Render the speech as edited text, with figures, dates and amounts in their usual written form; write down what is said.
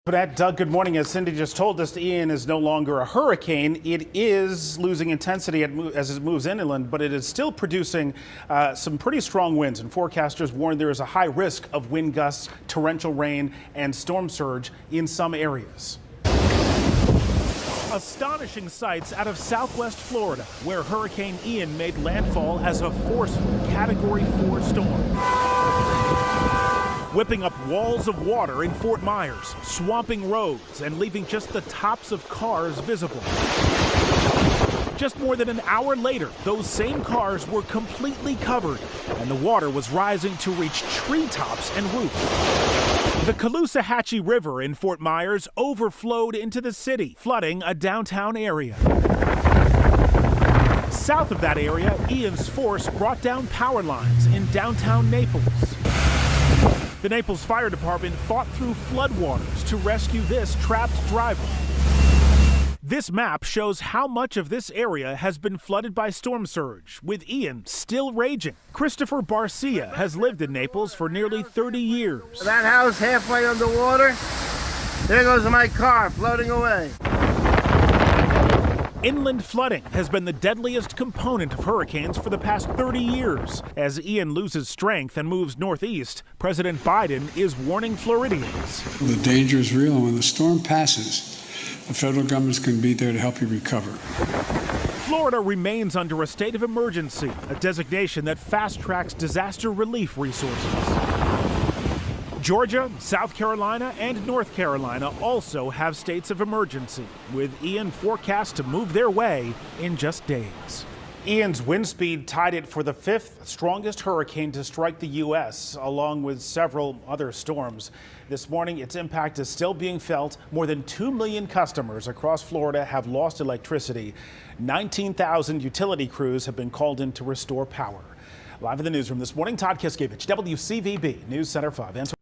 Doug, good morning. As Cindy just told us, Ian is no longer a hurricane. It is losing intensity as it moves inland, but it is still producing some pretty strong winds. And forecasters warn there is a high risk of wind gusts, torrential rain, and storm surge in some areas. Astonishing sights out of southwest Florida, where Hurricane Ian made landfall as a forceful Category 4 storm. Whipping up walls of water in Fort Myers, swamping roads and leaving just the tops of cars visible. Just more than an hour later, those same cars were completely covered, and the water was rising to reach treetops and roofs. The Caloosahatchee River in Fort Myers overflowed into the city, flooding a downtown area. South of that area, Ian's force brought down power lines in downtown Naples. The Naples Fire Department fought through floodwaters to rescue this trapped driver. This map shows how much of this area has been flooded by storm surge, with Ian still raging. Christopher Barcia has lived in Naples for nearly 30 years. That house halfway underwater, there goes my car floating away. Inland flooding has been the deadliest component of hurricanes for the past 30 years. As Ian loses strength and moves northeast, President Biden is warning Floridians. The danger is real, and when the storm passes, the federal government's going to be there to help you recover. Florida remains under a state of emergency, a designation that fast-tracks disaster relief resources. Georgia, South Carolina, and North Carolina also have states of emergency, with Ian forecast to move their way in just days. Ian's wind speed tied it for the fifth strongest hurricane to strike the U.S., along with several other storms. This morning, its impact is still being felt. More than 2 million customers across Florida have lost electricity. 19,000 utility crews have been called in to restore power. Live in the newsroom this morning, Todd Kiskevich, WCVB News Center 5.